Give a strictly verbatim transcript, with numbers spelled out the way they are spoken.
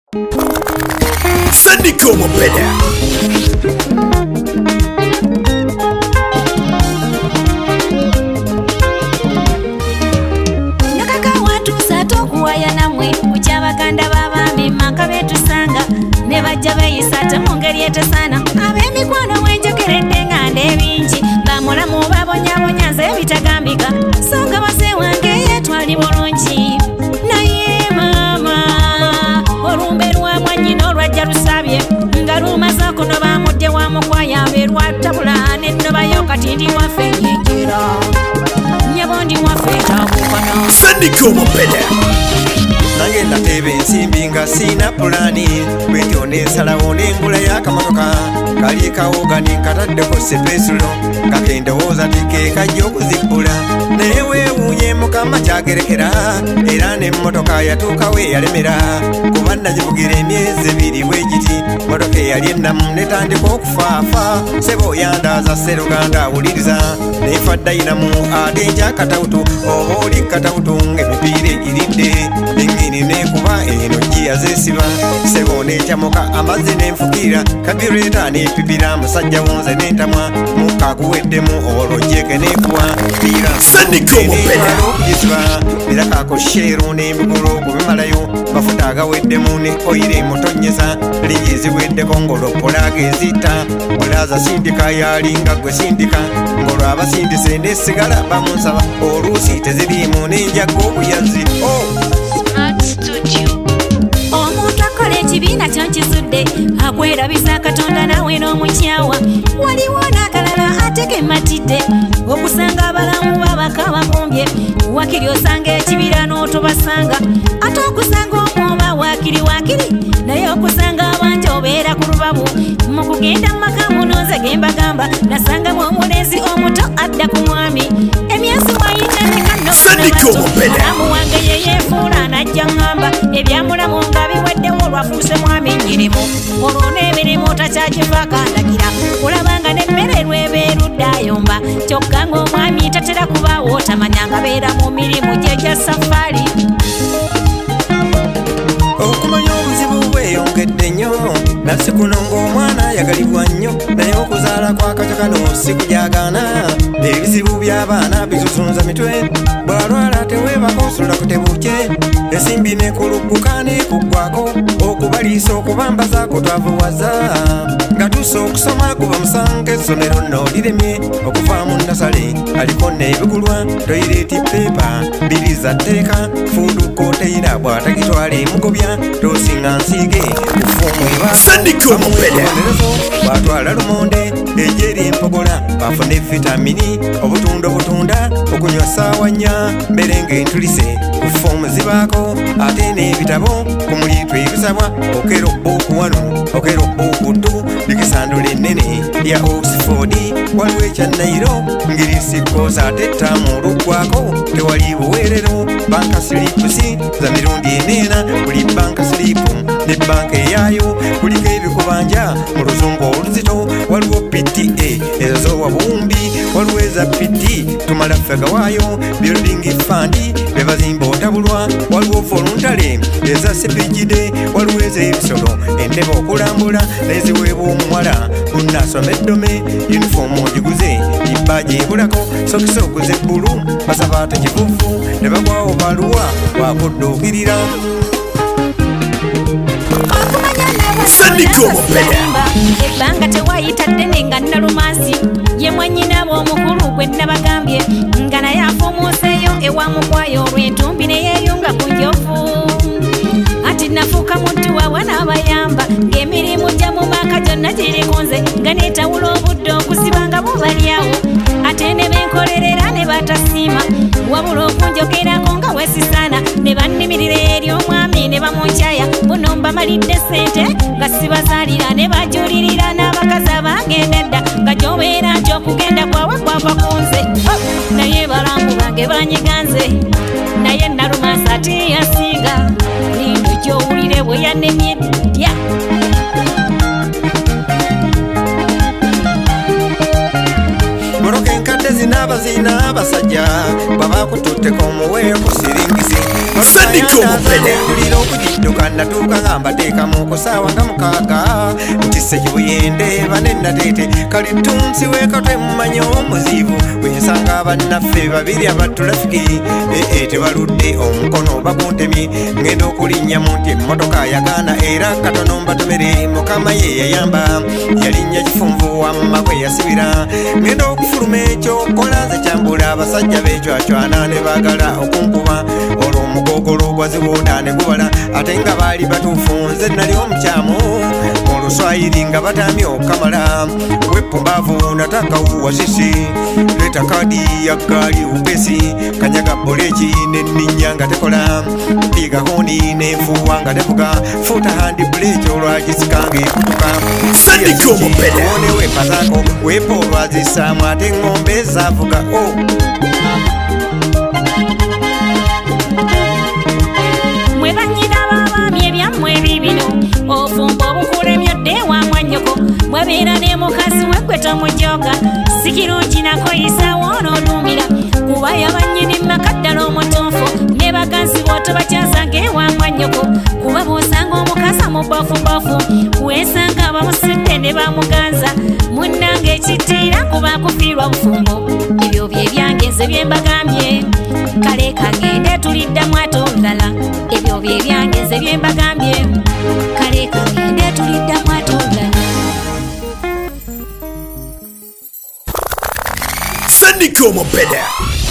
Sandiko Mopeda. Nakaka watu sato kuwaya namwe kuchabakanda babambi maka betu sanga nebajja bayisata mungeri etesana ab'emikwano wenjogeredde ngande bingi bamulamu babonyabonya nze bitagambika songa base wange yetwali bulungi naye mama olumbe lwa mwanyina olwajja lusabye nga lumaza kuno bamudde wa mukwaya abeerwatabula nennobayo kati ndi waffe yenjera nyabondi waffe tabukana Sandiko Mopeda. Nange natebe ensimbi nga sina pulani bwentyo nensalawo n'engula y'akamotoka kali kawoga nenkataddeko sepesulo nga kendowooza tike kajja okuzibbula naye weewuunye mukama kyagerekera era n'emmotoka yatuukawo eyalemera kuba nagivugira emyezi ebiri bwe giti motoka eyali ennamu netandika okufaafa sebo yandaaza sseruganda awuliriza nefa ddayinamu ate nkyakatawutu oba oli katawutu ng'emipiira egiridde engini nekuba eno giyazesiba sebo nekyamuka amazzi nenfukira kabireeta nepibira musajja wonze nentamwa mukakuweddemu olwojeke nekuwa okugisiba birakako sheeru nembigulu kubimalayo mafuta agaweddemu ne oyire mutonyeza ligiziweddeko ngolopolaga ezita bulaza sindika yalinga gwe sindika ngolwo abasindise nesigala bamunsaba oluusi teziriimu nenjaga obuyazi omuntu akola ekibiina kyonkizudde akwerabisa katonda nawe n'omukyawa waliwo n'akalala ate kematidde okusanga abalamu babaka bakumbye wakiri osanga ekibira n'otobasanga ate okusanga omwoba wakiri wakiri naye okusanga abangi obeera ku lubabu mu kugenda mu maka munoze gembagamba nasangamu omulenzi omuto adda ku mwami emyezi wayinanekanoalamu wange yeyeefuula najja ngamba ebyamulamu nga biweddewo olwafuuse mwami nyirimu olwo n'emirimu takyakivaako andagira olabanga n'emmere lwebeeruddayomba kyokka ng'omwami tatera kubaawo otamanyanga beera mu mirimu gye gya safaali okumanya obuzibu bweyongedde nnyo nafsi kuno ng'omwana yagalibwa nnyo naye okuzaala kwakatyo kano si kujaagaana ebizibu by'abaana bitusunza mitwe bwalwala teweebako osula kutebuukye ensimbi nekulugguka nekuggwako okubaliisa okubambazaako twavuwaza nga tusa okusoma kuba musanga essomero nno liremye okuvaamu nasale aliko n'ebigulwa toyireeti pepa biriza tteeka fuudu kooteyira bw'atagitwala emugobya tosinga nsiige kufuumu ebaoerezo bwatwala lumonde ejeri empogola bafune vitamini obutunda obutunda okunywa saawa nnya mbere ng'entulise kufuumu zibaako ate n'ebitabo ku muliitwa ebisabwa okera obbuuku wano okera obbuuku ddu likisandula ennene lya Oxford waliwo ekyannayiro ngirisikoosa ate ttaamu oluggwako tewali buweerero banka silipusi za mirundi eneena buli banka silipu ne banka eyaayo kuliko ebikubanja mu luzungu oluzito waliwo P T A ezowa buwumbi waliwo eza P T tumala ffega waayo building fund bebazimba otabulwa waliwo voluntary eza C P G D waliwo ez'ebisolo entebe okulambula neziweebwa omuwala bunnasoma eddome yunifoomu ogiguze ibbaji ebulako sokisa oguze ebbulu basaba ate kivuvu ne bagwawo baluwa wakudduukirira Sandiko Mopeda. ebbanga tewayitadde nenga nalumansi ye mwannyinabo omukulu gwe nabagambye nga naye afuumuuseeyo ewa mukwayo olw'entumbi neyeeyunga ku njovu ati nafuuka muntu wawa n'abayamba ng'emirimu gya mu maaka gyonna girikunze nga neetawula obudde okuzibanga bubalyawo ate ne benkolerera ne batasiima wabula okunjogerako nga wesisaana ne bannimirira eri omwami ne bamunkyaya buno mbamalidde ssente nga sibazaalira ne bajulirira n'abakazi abagenda dda nga gy'obeera nti okugenda kwawe kwava kunze naye balamu bange banyiganze naye nalumansi ate yasiiga lindo gy'owulire bwe yanemye ddya moroka enkadde zinaabazina abasajja baba kututteko omuweeko siringisi Sandika omupene tulira okugidduka natuuka nga mbateekamu okusaawa nga mukaaga nti sekibuyende banennateete kalitunsi weekatwe mumanyi omuzibu wensanga bannaffe babiri abatulafiki ee tebaludde omukono bakuntemi ngenda okulinnyamu nti emmotoka yagaana era katono mbatomere mukama ye yayamba yalinnya kifunvu wamma kwe yasibira ngenda okufuluma ekyo kola nze kyambula abasajja beecwacwana ne baagala okunkuba olwo omugogolo gwazibuuda ne gubala ate nga baali batuufu nze nali omukyamu oluswayiri nga batamye okamala wepumbavu natakawuwa sisi leta kadi ya gaali upesi kanyaga boleki nenninya nga tekola piga honi nenfuuwa nga tevuga futa handi buleki olwagisikanga ekutuka Sandika omupene one wepa zako wepa olwazisaamu ate ng'ombe zavuga o mwebanyina babaami ebyammwe ebibino ofumba obukulemyodde wamwa nnyoko mwebeera ne mukazi wegwe tomujoga si kirungi nakoyisaawo onoolumira kuba yabanyini makaddala omutuufu ne baganzi bwoto bakyazanga ewamwa nnyoko kuba bw'osanga omukasa mu bafubafu weesanga bamusidde ne bamuganza munnange ekittiira kuba kufiirwa bufumbo ebyo bye byange nze bye mbagambye kale kagende tuliddamu ate olulala ebyo bye byange nze bye mbagambye kale kagende tuliddamu ate olulala Sandika omupene